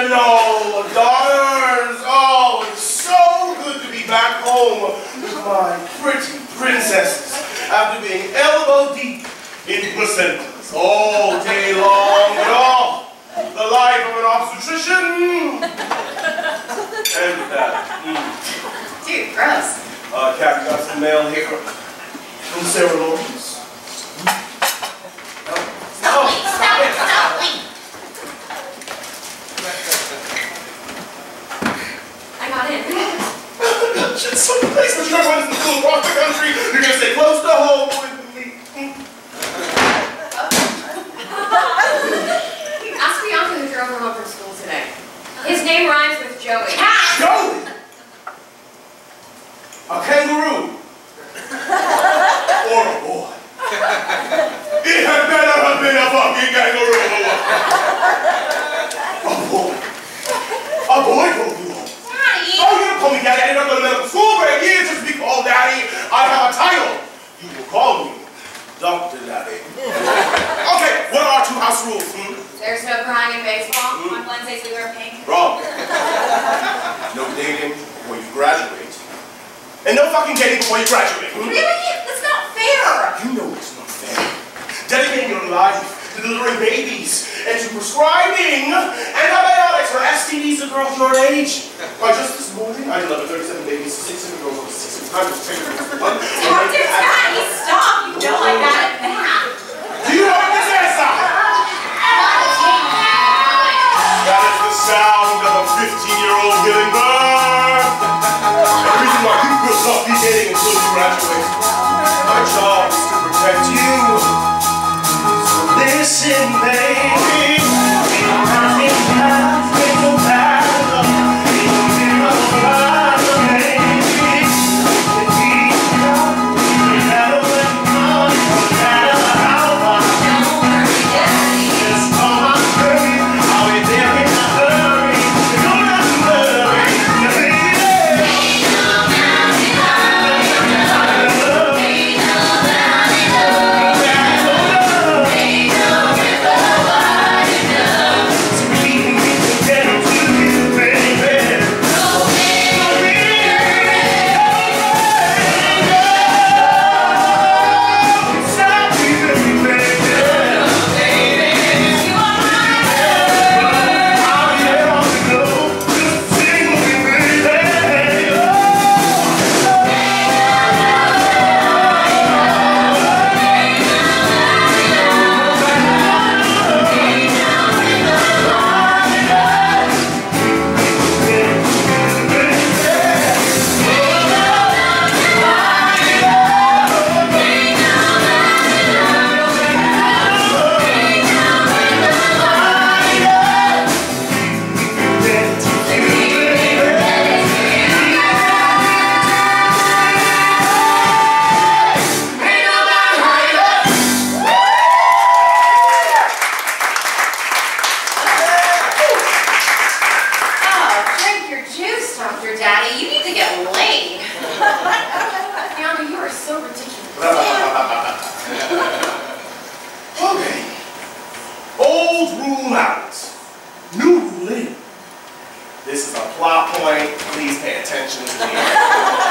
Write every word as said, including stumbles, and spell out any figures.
Hello, daughters. Oh, it's so good to be back home with my pretty princesses after being elbow deep in placentas all day long. But oh, the life of an obstetrician. And that. Mm. Dude, gross. Uh, Captain got some mail here from Sarah Lawrence. Stop it! Stop it! Stop it! I got in. It's some place where you're going to school across the country. You're going to stay close to home with me. Ask Bianca who drove her home from school today. His name rhymes with Joey. Joey? A kangaroo. Or a boy. It had better have been a fucking kangaroo. A boy. A boy drove you home. Daddy! Oh, you don't call me daddy. I didn't go to medical school for a year just to be called daddy. I have a title. You will call me Doctor Daddy. Okay, what are our two house rules? Hmm? There's no crying in baseball. Mm. On Wednesdays we wear pink. Wrong. No dating before you graduate. And no fucking dating before you graduate. Hmm? Really? That's not fair. You know it's not fair. Dedicating your life to delivering babies and to prescribing antibiotics for S T Ds to girls your age. Why, just this morning, I delivered thirty-seven babies to six different girls over six times as big as one. Doctor Daddy, stop! You know I got it back. Do you know what this is? That is the sound of a fifteen-year-old giving birth. The reason why you will not be dating until you graduate. My job is to protect you. So listen, baby. This is a plot point. Please pay attention to me.